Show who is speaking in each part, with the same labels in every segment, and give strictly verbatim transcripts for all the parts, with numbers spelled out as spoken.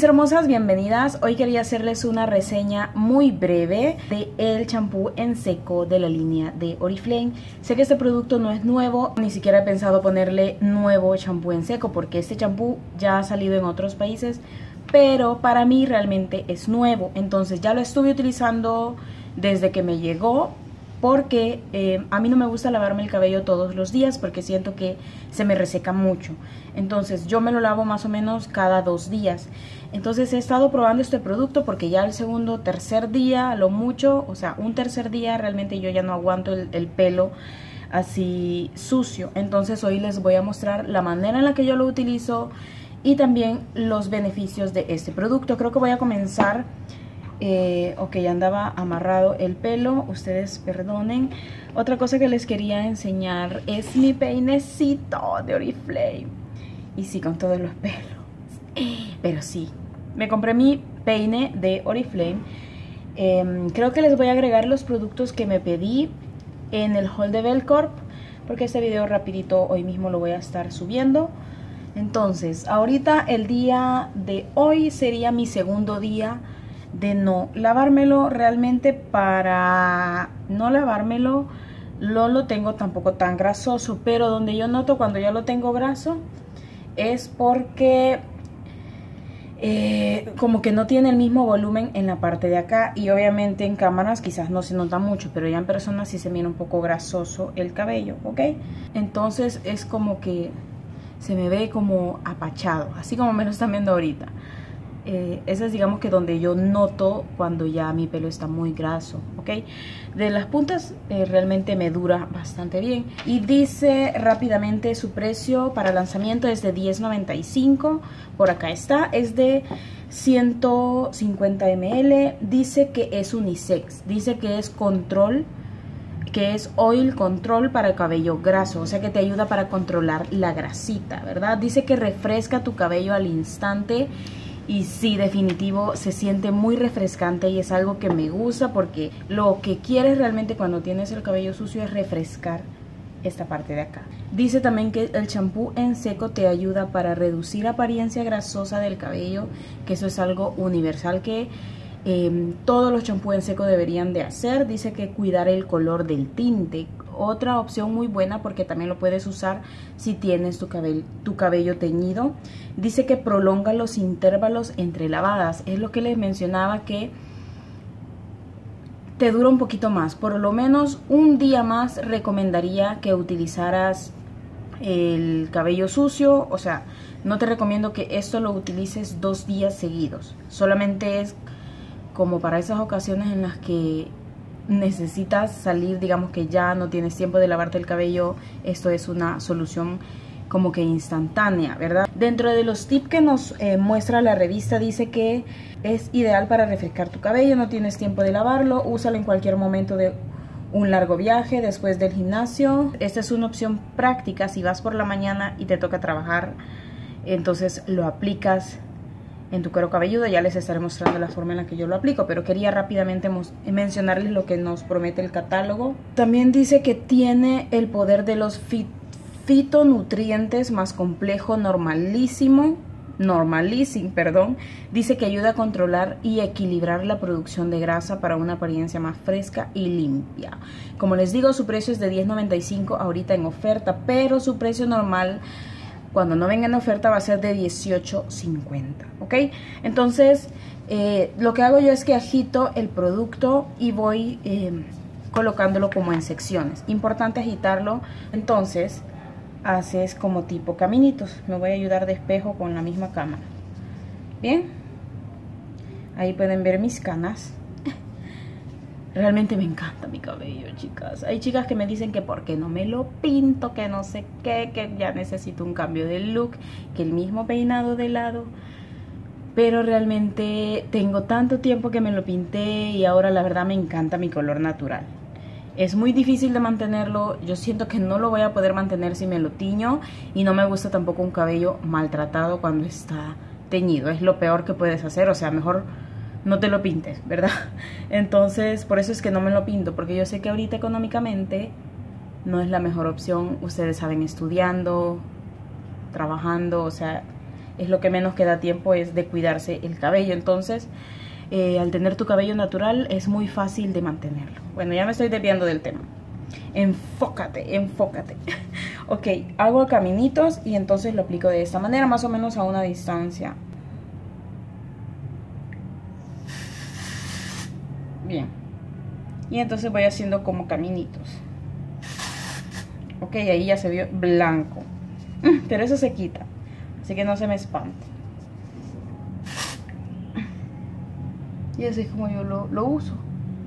Speaker 1: hermosas, bienvenidas. Hoy quería hacerles una reseña muy breve de el champú en seco de la línea de Oriflame. Sé que este producto no es nuevo, ni siquiera he pensado ponerle nuevo champú en seco porque este champú ya ha salido en otros países, pero para mí realmente es nuevo. Entonces ya lo estuve utilizando desde que me llegó, porque eh, a mí no me gusta lavarme el cabello todos los días porque siento que se me reseca mucho. Entonces yo me lo lavo más o menos cada dos días. Entonces he estado probando este producto porque ya el segundo, tercer día, lo mucho, o sea, un tercer día realmente yo ya no aguanto el, el pelo así sucio. Entonces hoy les voy a mostrar la manera en la que yo lo utilizo y también los beneficios de este producto. Creo que voy a comenzar... Eh, ok, andaba amarrado el pelo, ustedes perdonen. Otra cosa que les quería enseñar es mi peinecito de Oriflame. Y sí, con todos los pelos. Pero sí, me compré mi peine de Oriflame. eh, Creo que les voy a agregar los productos que me pedí en el haul de Belcorp, porque este video rapidito hoy mismo lo voy a estar subiendo. Entonces, ahorita el día de hoy sería mi segundo día de no lavármelo. Realmente para no lavármelo no lo tengo tampoco tan grasoso, pero donde yo noto cuando ya lo tengo graso es porque eh, como que no tiene el mismo volumen en la parte de acá, y obviamente en cámaras quizás no se nota mucho, pero ya en persona sí se mira un poco grasoso el cabello, ¿ok? Entonces es como que se me ve como apachado, así como me lo están viendo ahorita. Eh, ese es, digamos, que donde yo noto cuando ya mi pelo está muy graso, ¿ok? De las puntas eh, realmente me dura bastante bien. Y dice rápidamente su precio para lanzamiento es de diez noventa y cinco. Por acá está, es de ciento cincuenta mililitros. Dice que es unisex, dice que es control, que es oil control para el cabello graso, o sea que te ayuda para controlar la grasita, ¿verdad? Dice que refresca tu cabello al instante. Y sí, definitivo, se siente muy refrescante y es algo que me gusta, porque lo que quieres realmente cuando tienes el cabello sucio es refrescar esta parte de acá. Dice también que el champú en seco te ayuda para reducir la apariencia grasosa del cabello, que eso es algo universal que eh, todos los champús en seco deberían de hacer. Dice que cuidar el color del tinte, otra opción muy buena porque también lo puedes usar si tienes tu cabello, tu cabello teñido. Dice que prolonga los intervalos entre lavadas, es lo que les mencionaba, que te dura un poquito más, por lo menos un día más recomendaría que utilizaras el cabello sucio. O sea, no te recomiendo que esto lo utilices dos días seguidos, solamente es como para esas ocasiones en las que necesitas salir, digamos que ya no tienes tiempo de lavarte el cabello. Esto es una solución como que instantánea, ¿verdad? Dentro de los tips que nos eh, muestra la revista, dice que es ideal para refrescar tu cabello, no tienes tiempo de lavarlo, úsalo en cualquier momento de un largo viaje, después del gimnasio. Esta es una opción práctica si vas por la mañana y te toca trabajar, entonces lo aplicas en tu cuero cabelludo. Ya les estaré mostrando la forma en la que yo lo aplico, pero quería rápidamente mencionarles lo que nos promete el catálogo. También dice que tiene el poder de los fit fitonutrientes más complejo, normalísimo, normalísimo, perdón. Dice que ayuda a controlar y equilibrar la producción de grasa para una apariencia más fresca y limpia. Como les digo, su precio es de diez noventa y cinco ahorita en oferta, pero su precio normal, cuando no venga en oferta, va a ser de dieciocho cincuenta, ¿ok? Entonces, eh, lo que hago yo es que agito el producto y voy eh, colocándolo como en secciones. Importante agitarlo. Entonces, haces como tipo caminitos. Me voy a ayudar de espejo con la misma cámara. Bien. Ahí pueden ver mis canas. Realmente me encanta mi cabello, chicas. Hay chicas que me dicen que por qué no me lo pinto, que no sé qué, que ya necesito un cambio de look, que el mismo peinado de lado. Pero realmente tengo tanto tiempo que me lo pinté y ahora la verdad me encanta mi color natural. Es muy difícil de mantenerlo, yo siento que no lo voy a poder mantener si me lo tiño, y no me gusta tampoco un cabello maltratado cuando está teñido. Es lo peor que puedes hacer, o sea, mejor no te lo pintes, ¿verdad? Entonces, por eso es que no me lo pinto, porque yo sé que ahorita económicamente no es la mejor opción. Ustedes saben, estudiando, trabajando, o sea, es lo que menos queda tiempo es de cuidarse el cabello. Entonces eh, al tener tu cabello natural es muy fácil de mantenerlo. Bueno, ya me estoy desviando del tema. Enfócate, enfócate. Ok, hago caminitos y entonces lo aplico de esta manera, más o menos a una distancia. Bien. Y entonces voy haciendo como caminitos. Ok, ahí ya se vio blanco. Pero eso se quita, así que no se me espante. Y así es como yo lo, lo uso.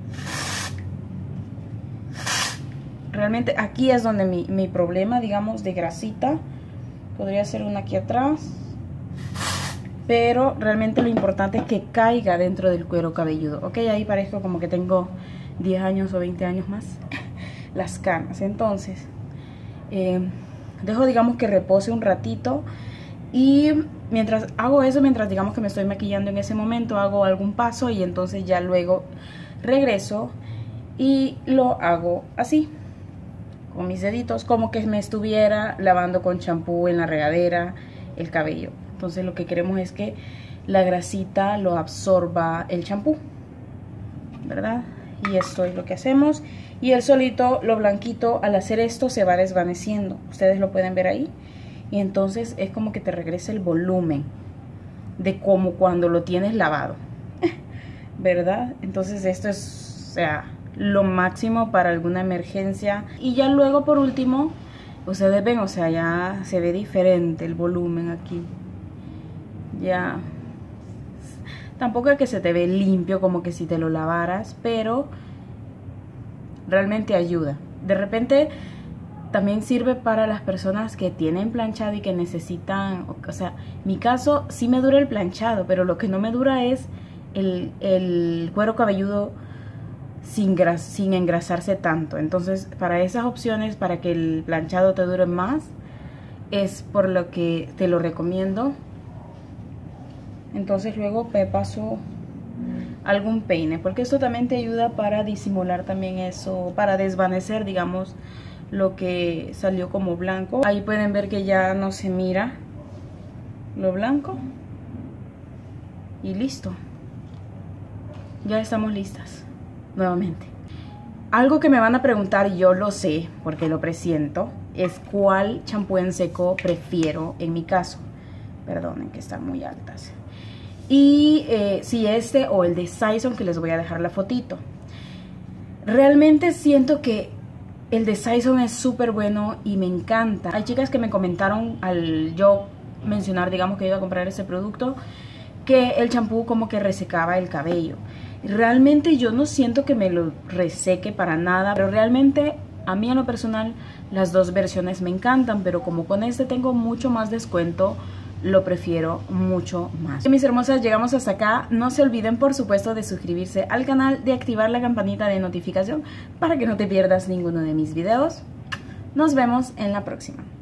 Speaker 1: Realmente aquí es donde mi, mi problema, digamos, de grasita. Podría ser una aquí atrás. Pero realmente lo importante es que caiga dentro del cuero cabelludo. Ok, ahí parezco como que tengo diez años o veinte años más. Las canas. Entonces, eh, dejo, digamos, que repose un ratito. Y mientras hago eso, mientras digamos que me estoy maquillando en ese momento, hago algún paso y entonces ya luego regreso y lo hago así, con mis deditos, como que me estuviera lavando con champú en la regadera el cabello. Entonces lo que queremos es que la grasita lo absorba el champú, ¿verdad? Y esto es lo que hacemos. Y el solito, lo blanquito, al hacer esto se va desvaneciendo. Ustedes lo pueden ver ahí. Y entonces es como que te regresa el volumen de como cuando lo tienes lavado, ¿verdad? Entonces esto es, o sea, lo máximo para alguna emergencia. Y ya luego, por último, ustedes ven, o sea, ya se ve diferente el volumen aquí. Ya, tampoco es que se te ve limpio como que si te lo lavaras, pero realmente ayuda. De repente también sirve para las personas que tienen planchado y que necesitan, o sea, mi caso sí me dura el planchado, pero lo que no me dura es el, el cuero cabelludo sin, gras, sin engrasarse tanto. Entonces, para esas opciones, para que el planchado te dure más, es por lo que te lo recomiendo. Entonces luego me paso algún peine, porque esto también te ayuda para disimular también eso, para desvanecer, digamos, lo que salió como blanco. Ahí pueden ver que ya no se mira lo blanco. Y listo. Ya estamos listas nuevamente. Algo que me van a preguntar, yo lo sé porque lo presiento, es cuál champú en seco prefiero en mi caso. Perdonen que están muy altas. Y eh, si este o el de Saison, que les voy a dejar la fotito. Realmente siento que el de Saison es súper bueno y me encanta. Hay chicas que me comentaron al yo mencionar, digamos, que iba a comprar ese producto, que el champú como que resecaba el cabello. Realmente yo no siento que me lo reseque para nada, pero realmente a mí en lo personal las dos versiones me encantan, pero como con este tengo mucho más descuento, lo prefiero mucho más. Mis hermosas, llegamos hasta acá. No se olviden, por supuesto, de suscribirse al canal, de activar la campanita de notificación para que no te pierdas ninguno de mis videos. Nos vemos en la próxima.